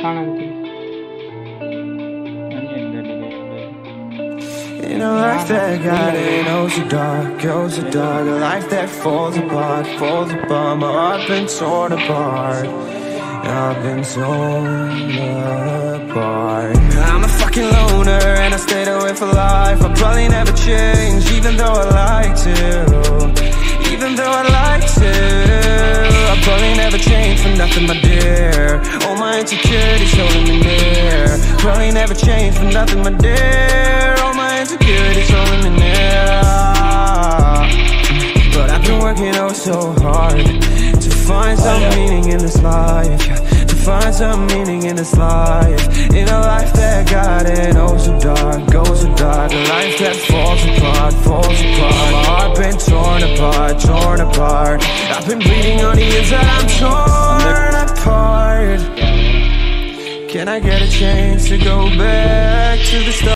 susah nanti. In a life that got it, oh so dark, oh so dark. A life that falls apart, my heart been torn apart. I've been torn apart. I'm a fucking loner and I stayed away for life. I'll probably never change, even though I'd like to. Even though I'd like to, I'll probably never change for nothing, my dear. All my insecurities holding me near. Probably never change for nothing, my dear. All my insecurities holding me near. But I've been working oh so hard to find some meaning in this life, to find some meaning in this life. In a life that got it oh so dark, goes so dark. A life that falls apart, falls apart. My heart been torn apart, torn apart. I've been bleeding on the inside, I'm torn apart. Can I get a chance to go back to the start?